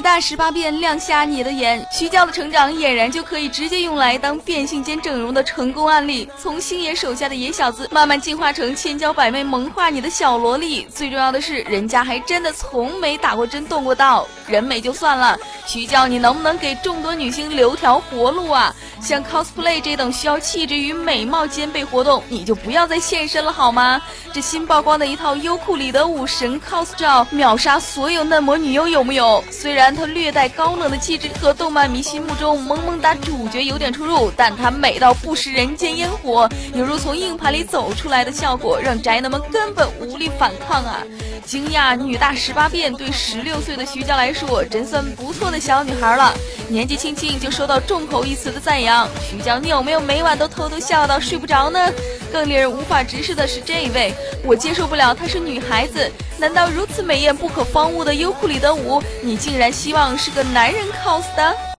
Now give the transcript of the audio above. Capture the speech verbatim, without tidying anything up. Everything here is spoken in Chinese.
大十八变亮瞎你的眼，徐娇的成长俨然就可以直接用来当变性间整容的成功案例。从星爷手下的野小子慢慢进化成千娇百媚萌化你的小萝莉，最重要的是人家还真的从没打过针动过刀。人美就算了，徐娇你能不能给众多女星留条活路啊？像 cosplay 这等需要气质与美貌兼备活动，你就不要再现身了好吗？这新曝光的一套优酷里的武神 cos 照，秒杀所有嫩模女优有木有？虽然它略带高冷的气质和动漫迷心目中萌萌哒主角有点出入，但它美到不食人间烟火，犹如从硬盘里走出来的效果，让宅男们根本无力反抗啊！惊讶女大十八变对十六岁的徐娇来说真算不错的小女孩了，年纪轻轻就收到众口一词的赞扬。徐娇你有没有每晚都偷偷笑到睡不着呢？更令人无法直视的是这一位，我接受不了她是女孩子，难道如此美艳不可方物的优酷里的舞，你竟然希望是个男人 cos 的？